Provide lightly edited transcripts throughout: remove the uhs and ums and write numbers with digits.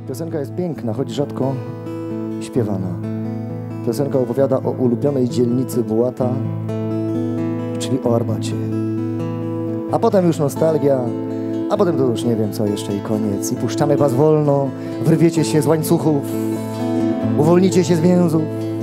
Piosenka jest piękna, choć rzadko śpiewana. Piosenka opowiada o ulubionej dzielnicy Bułata, czyli o Arbacie. A potem już nostalgia, a potem to już nie wiem co jeszcze i koniec. I puszczamy was wolno, wyrwiecie się z łańcuchów, uwolnicie się z więzów.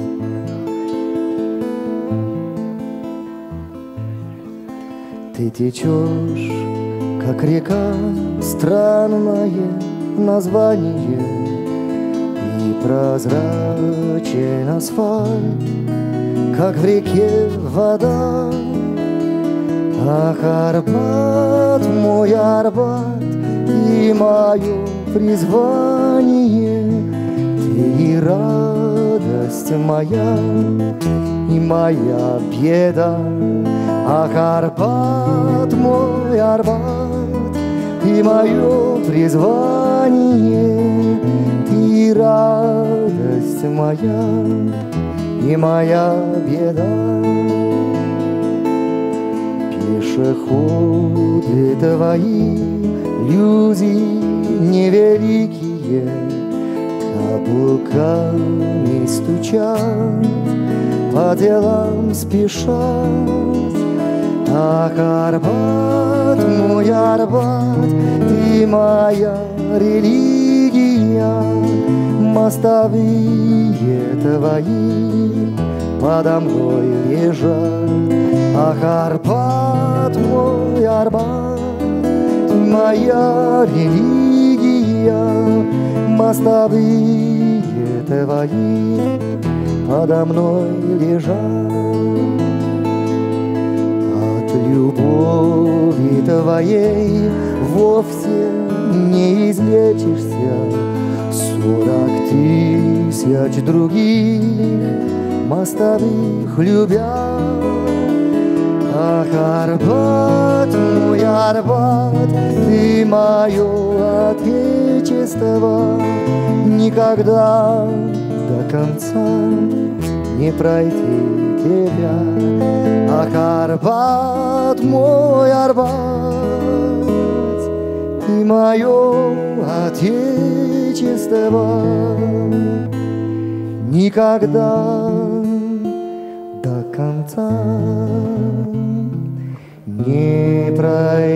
Ты течешь, как река, странное название, и прозрачен асфальт, как в реке вода. Ах, Арбат, мой Арбат, и мое призвание, ты и радость моя, и моя беда. Ах, Арбат, мой Арбат, ты мое призвание, ты радость моя и моя беда. Пешеходы твои, люди невеликие, каблуками стучат, по делам спешат. Ах, Арбат, мой Арбат, ты моя религия, мостовые твои подо мной лежат. Ах, Арбат, мой Арбат, ты моя религия, мостовые твои подо мной лежат. Любови твоей вовсе не излечишься. 40 000 других мостовых любя. Ах, Арбат, мой Арбат, ты мое отечество, никогда до конца не пройти тебя. Ах, Арбат, мой Арбат, ты мое отечество, никогда до конца не пройти.